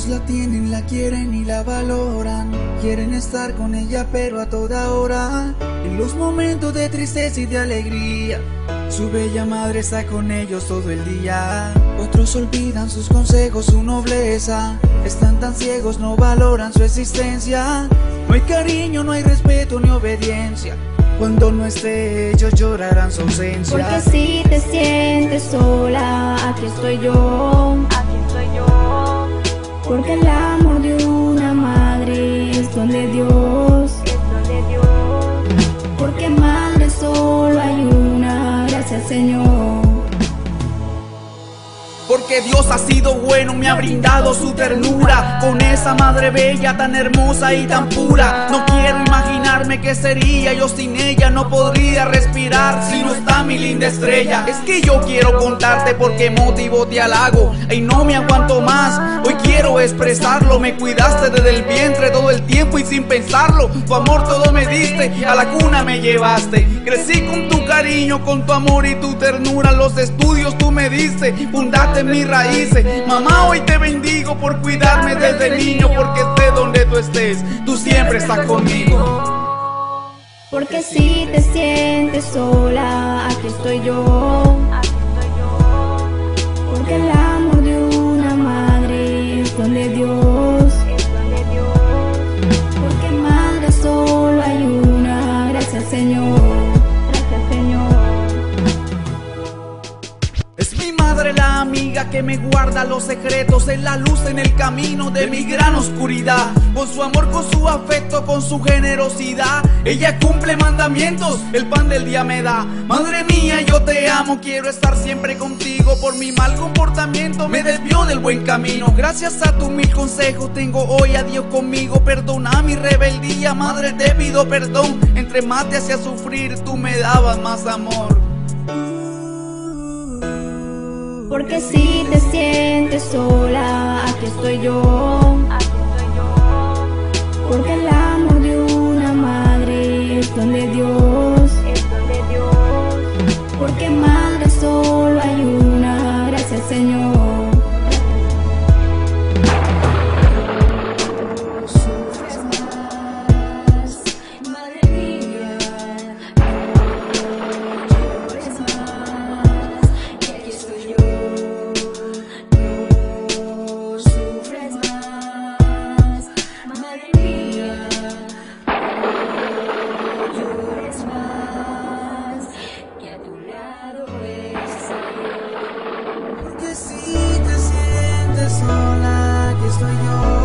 la tienen, la quieren y la valoran. Quieren estar con ella pero a toda hora. En los momentos de tristeza y de alegría, su bella madre está con ellos todo el día. Otros olvidan sus consejos, su nobleza. Están tan ciegos, no valoran su existencia. No hay cariño, no hay respeto ni obediencia. Cuando no esté, ellos llorarán su ausencia. Porque si te sientes sola, aquí estoy yo. Porque el amor de una madre es don de Dios. Porque madre solo hay una, gracias Señor. Porque Dios ha sido bueno, me ha brindado su ternura. Con esa madre bella, tan hermosa y tan pura. No quiero imaginarme qué sería yo sin ella. No podría respirar si no está mi linda estrella. Es que yo quiero contarte por qué motivo te halago. Y no me aguanto más, hoy quiero expresarlo. Me cuidaste desde el vientre todo el tiempo y sin pensarlo. Tu amor todo me diste, a la cuna me llevaste. Crecí con tu cariño, con tu amor y tu ternura. Los estudios tú me diste, fundaste mis raíces. Mamá, hoy te bendigo por cuidarme desde niño. Porque esté donde tú estés, tú siempre estás conmigo. Porque si te sientes sola, aquí estoy yo. Porque el amor de una madre es don de Dios. Porque madre solo hay una, gracias Señor. La amiga que me guarda los secretos, es la luz en el camino de mi gran oscuridad. Con su amor, con su afecto, con su generosidad, ella cumple mandamientos, el pan del día me da. Madre mía, yo te amo, quiero estar siempre contigo. Por mi mal comportamiento me desvió del buen camino. Gracias a tus mil consejos tengo hoy a Dios conmigo. Perdona mi rebeldía, madre, te pido perdón. Entre más te hacía sufrir, tú me dabas más amor. Porque si te sientes sola, aquí estoy yo. Porque el amor de una madre es don de Dios. Porque madre solo hay una, gracias Señor. Porque si te sientes sola, aquí estoy yo.